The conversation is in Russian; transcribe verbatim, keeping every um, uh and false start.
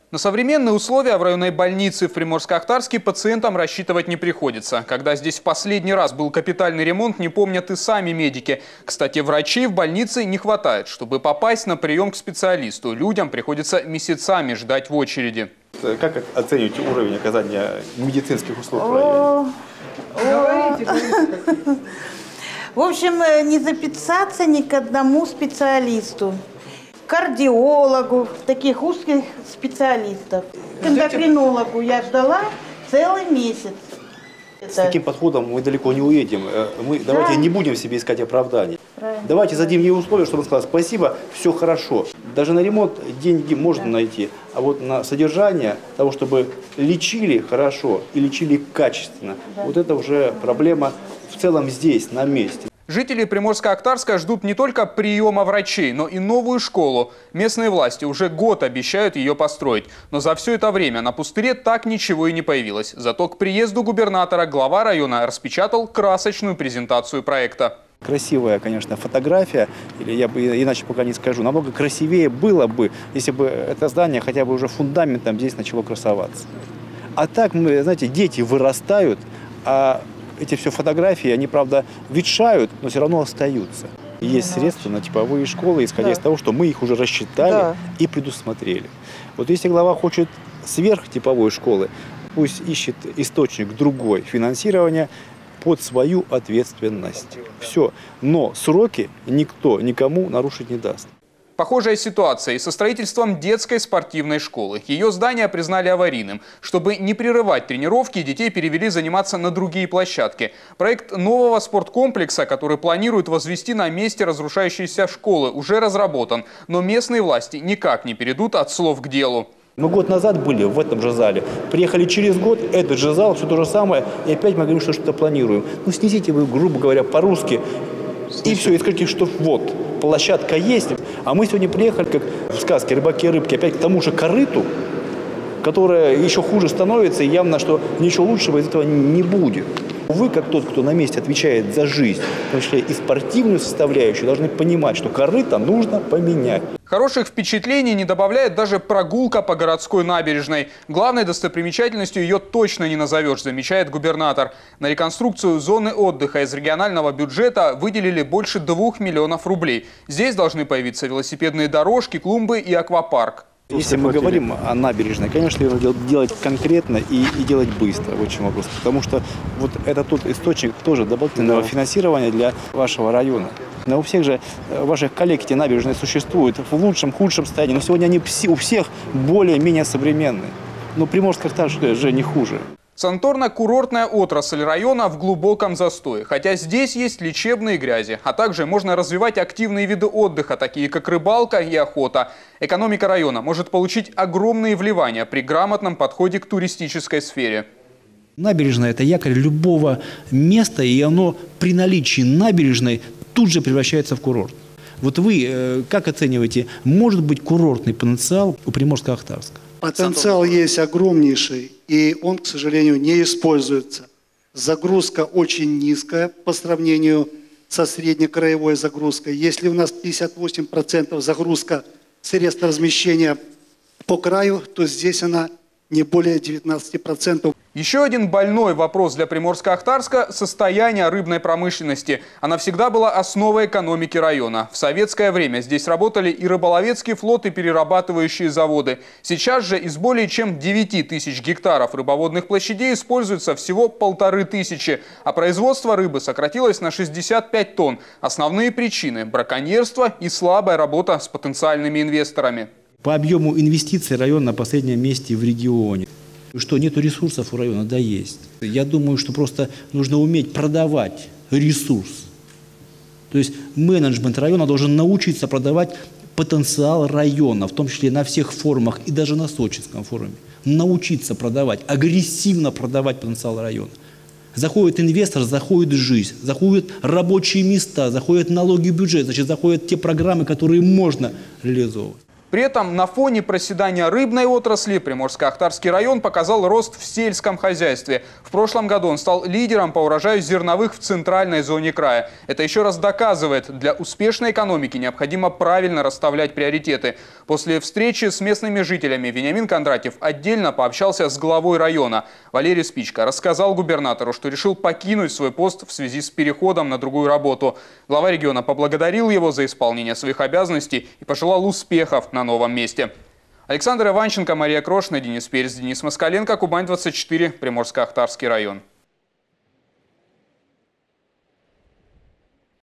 На современные условия в районной больнице в Приморско-Ахтарске пациентам рассчитывать не приходится. Когда здесь в последний раз был капитальный ремонт, не помнят и сами медики. Кстати, врачей в больнице не хватает. Чтобы попасть на прием к специалисту, людям приходится месяцами ждать в очереди. Как оцениваете уровень оказания медицинских услуг в районе? Говорите, говорите. В общем, не записаться ни к одному специалисту. Кардиологу, таких узких специалистов. К эндокринологу я ждала целый месяц. С таким подходом мы далеко не уедем. Мы да. Давайте не будем себе искать оправданий. Правильно. Давайте зададим ей условия, чтобы он сказал: спасибо, все хорошо. Даже на ремонт деньги можно да. найти, а вот на содержание того, чтобы лечили хорошо и лечили качественно, да. вот это уже проблема в целом здесь, на месте. Жители Приморско-Ахтарска ждут не только приема врачей, но и новую школу. Местные власти уже год обещают ее построить. Но за все это время на пустыре так ничего и не появилось. Зато к приезду губернатора глава района распечатал красочную презентацию проекта. Красивая, конечно, фотография, или я бы иначе пока не скажу, намного красивее было бы, если бы это здание хотя бы уже фундаментом здесь начало красоваться. А так, мы, знаете, дети вырастают, а эти все фотографии, они, правда, ветшают, но все равно остаются. И есть средства на типовые школы, исходя да. из того, что мы их уже рассчитали да. и предусмотрели. Вот если глава хочет сверхтиповой школы, пусть ищет источник другой финансирования под свою ответственность. Все. Но сроки никто никому нарушить не даст. Похожая ситуация и со строительством детской спортивной школы. Ее здание признали аварийным. Чтобы не прерывать тренировки, детей перевели заниматься на другие площадки. Проект нового спорткомплекса, который планируют возвести на месте разрушающейся школы, уже разработан. Но местные власти никак не перейдут от слов к делу. Мы год назад были в этом же зале. Приехали через год, этот же зал, все то же самое. И опять мы говорим, что что-то планируем. Ну снесите вы, грубо говоря, по-русски. И все, и скажите, что вот, площадка есть. А мы сегодня приехали, как в сказке «Рыбаки и рыбки», опять к тому же корыту, которое еще хуже становится, и явно, что ничего лучшего из этого не будет. Вы, как тот, кто на месте отвечает за жизнь, в том числе и спортивную составляющую, должны понимать, что корыто нужно поменять. Хороших впечатлений не добавляет даже прогулка по городской набережной. Главной достопримечательностью ее точно не назовешь, замечает губернатор. На реконструкцию зоны отдыха из регионального бюджета выделили больше двух миллионов рублей. Здесь должны появиться велосипедные дорожки, клумбы и аквапарк. Если мы говорим о набережной, конечно, ее надо делать конкретно и, и делать быстро, в общем вопрос. Потому что вот это тот источник тоже дополнительного финансирования для вашего района. Но у всех же ваших коллег эти набережные существуют в лучшем, худшем состоянии. Но сегодня они у всех более-менее современные. Но Приморско-Ахтарская же не хуже. Санаторно-курортная отрасль района в глубоком застое. Хотя здесь есть лечебные грязи, а также можно развивать активные виды отдыха, такие как рыбалка и охота. Экономика района может получить огромные вливания при грамотном подходе к туристической сфере. Набережная – это якорь любого места, и оно при наличии набережной тут же превращается в курорт. Вот вы как оцениваете, может быть курортный потенциал у Приморско-Ахтарска? Потенциал есть огромнейший, и он, к сожалению, не используется. Загрузка очень низкая по сравнению со среднекраевой загрузкой. Если у нас пятьдесят восемь процентов загрузка средств размещения по краю, то здесь она не более девятнадцати процентов. Еще один больной вопрос для Приморско-Ахтарска – состояние рыбной промышленности. Она всегда была основой экономики района. В советское время здесь работали и рыболовецкий флот, и перерабатывающие заводы. Сейчас же из более чем девяти тысяч гектаров рыбоводных площадей используется всего полторы тысячи, а производство рыбы сократилось на шестьдесят пять тонн. Основные причины – браконьерство и слабая работа с потенциальными инвесторами. По объему инвестиций район на последнем месте в регионе. Что нету ресурсов у района? Да, есть. Я думаю, что просто нужно уметь продавать ресурс. То есть менеджмент района должен научиться продавать потенциал района, в том числе на всех форумах и даже на Сочинском форуме. Научиться продавать, агрессивно продавать потенциал района. Заходит инвестор, заходит жизнь, заходят рабочие места, заходят налоги в бюджет, значит, заходят те программы, которые можно реализовывать. При этом на фоне проседания рыбной отрасли Приморско-Ахтарский район показал рост в сельском хозяйстве. В прошлом году он стал лидером по урожаю зерновых в центральной зоне края. Это еще раз доказывает, для успешной экономики необходимо правильно расставлять приоритеты. После встречи с местными жителями Вениамин Кондратьев отдельно пообщался с главой района. Валерий Спичко рассказал губернатору, что решил покинуть свой пост в связи с переходом на другую работу. Глава региона поблагодарил его за исполнение своих обязанностей и пожелал успехов на новом месте. Александр Иванченко, Мария Крошина, Денис Перец, Денис Москаленко, Кубань двадцать четыре, Приморско-Ахтарский район.